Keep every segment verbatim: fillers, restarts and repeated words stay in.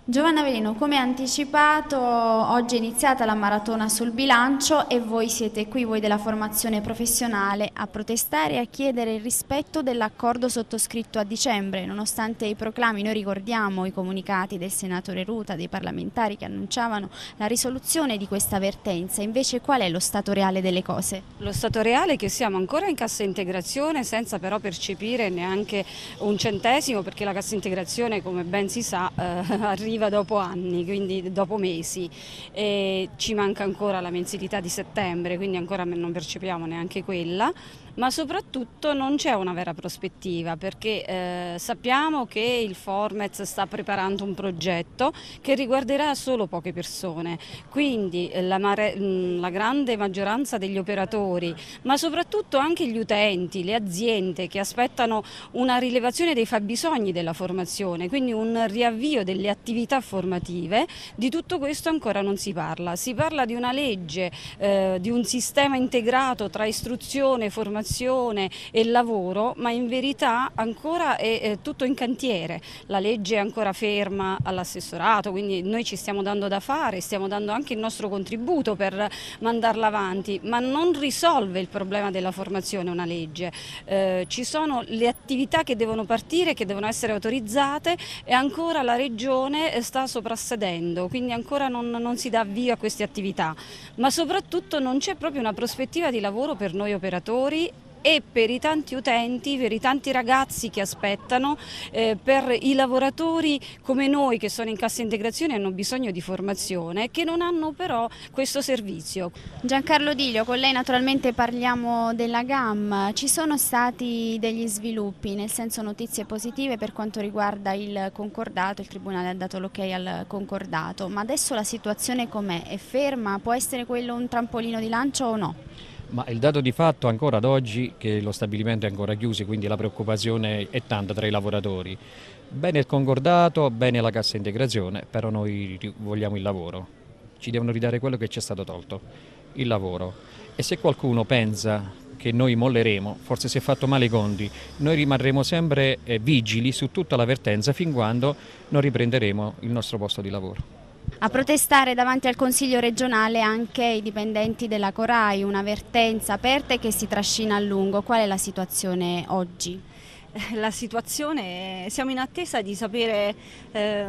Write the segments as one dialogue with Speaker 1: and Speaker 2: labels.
Speaker 1: Giovanna Avelino, come anticipato, oggi è iniziata la maratona sul bilancio e voi siete qui, voi della formazione professionale, a protestare e a chiedere il rispetto dell'accordo sottoscritto a dicembre, nonostante i proclami. Noi ricordiamo i comunicati del senatore Ruta, dei parlamentari che annunciavano la risoluzione di questa vertenza. Invece qual è lo stato reale delle cose?
Speaker 2: Lo stato reale è che siamo ancora in cassa integrazione senza però percepire neanche un centesimo, perché la cassa integrazione, come ben si sa, eh, arriva dopo anni, quindi dopo mesi, e ci manca ancora la mensilità di settembre, quindi ancora non percepiamo neanche quella, ma soprattutto non c'è una vera prospettiva, perché eh, sappiamo che il Formez sta preparando un progetto che riguarderà solo poche persone, quindi la, mare, la grande maggioranza degli operatori, ma soprattutto anche gli utenti, le aziende che aspettano una rilevazione dei fabbisogni della formazione, quindi un riavvio delle attività formative. Di tutto questo ancora non si parla. Si parla di una legge, eh, di un sistema integrato tra istruzione, formazione e lavoro, ma in verità ancora è, è tutto in cantiere. La legge è ancora ferma all'assessorato, quindi noi ci stiamo dando da fare, stiamo dando anche il nostro contributo per mandarla avanti, ma non risolve il problema della formazione una legge. Eh, ci sono le attività che devono partire, che devono essere autorizzate, e ancora la Regione sta soprassedendo, quindi ancora non, non si dà avvio a queste attività, ma soprattutto non c'è proprio una prospettiva di lavoro per noi operatori e per i tanti utenti, per i tanti ragazzi che aspettano, eh, per i lavoratori come noi che sono in cassa integrazione e hanno bisogno di formazione, che non hanno però questo servizio.
Speaker 1: Giancarlo Dilio, con lei naturalmente parliamo della GAM. Ci sono stati degli sviluppi, nel senso notizie positive per quanto riguarda il concordato, il Tribunale ha dato l'ok al concordato, ma adesso la situazione com'è? È ferma? Può essere quello un trampolino di lancio o no?
Speaker 3: Ma il dato di fatto ancora ad oggi che lo stabilimento è ancora chiuso, quindi la preoccupazione è tanta tra i lavoratori. Bene il concordato, bene la cassa integrazione, però noi vogliamo il lavoro. Ci devono ridare quello che ci è stato tolto, il lavoro. E se qualcuno pensa che noi molleremo, forse si è fatto male i conti, noi rimarremo sempre vigili su tutta la vertenza fin quando non riprenderemo il nostro posto di lavoro.
Speaker 1: A protestare davanti al Consiglio regionale anche i dipendenti della Corai, una vertenza aperta e che si trascina a lungo. Qual è la situazione oggi?
Speaker 4: La situazione, siamo in attesa di sapere eh,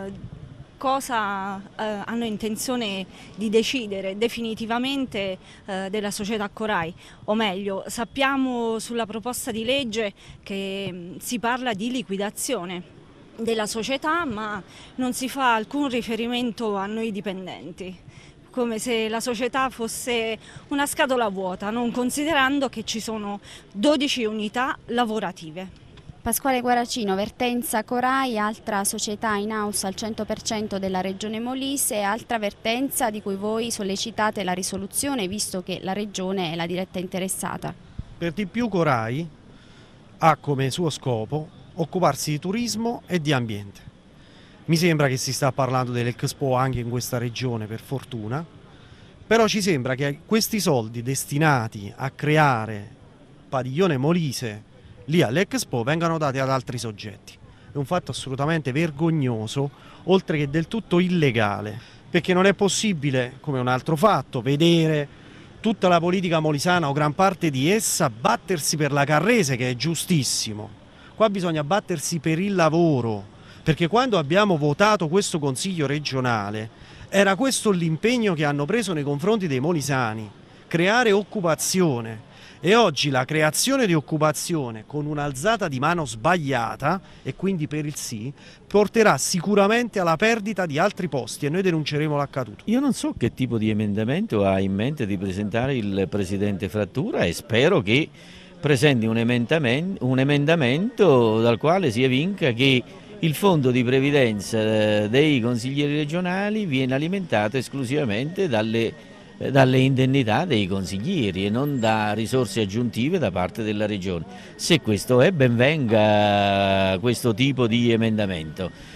Speaker 4: cosa eh, hanno intenzione di decidere definitivamente eh, della società Corai, o meglio, sappiamo sulla proposta di legge che mh, si parla di liquidazione della società, ma non si fa alcun riferimento a noi dipendenti, come se la società fosse una scatola vuota, non considerando che ci sono dodici unità lavorative.
Speaker 1: Pasquale Guaracino, vertenza Corai, altra società in house al cento per cento della Regione Molise, altra vertenza di cui voi sollecitate la risoluzione, visto che la Regione è la diretta interessata.
Speaker 5: Per di più Corai ha come suo scopo occuparsi di turismo e di ambiente. Mi sembra che si sta parlando dell'Expo anche in questa regione, per fortuna, però ci sembra che questi soldi destinati a creare padiglione Molise lì all'Expo vengano dati ad altri soggetti. È un fatto assolutamente vergognoso, oltre che del tutto illegale, perché non è possibile, come un altro fatto, vedere tutta la politica molisana o gran parte di essa battersi per la Carrese, che è giustissimo. Qua bisogna battersi per il lavoro, perché quando abbiamo votato questo Consiglio regionale era questo l'impegno che hanno preso nei confronti dei molisani, creare occupazione. E oggi la creazione di occupazione con un'alzata di mano sbagliata, e quindi per il sì, porterà sicuramente alla perdita di altri posti e noi denunceremo l'accaduto.
Speaker 6: Io non so che tipo di emendamento ha in mente di presentare il Presidente Frattura e spero che presenti un emendamento, un emendamento dal quale si evinca che il fondo di previdenza dei consiglieri regionali viene alimentato esclusivamente dalle, dalle indennità dei consiglieri e non da risorse aggiuntive da parte della regione. Se questo è, ben venga questo tipo di emendamento.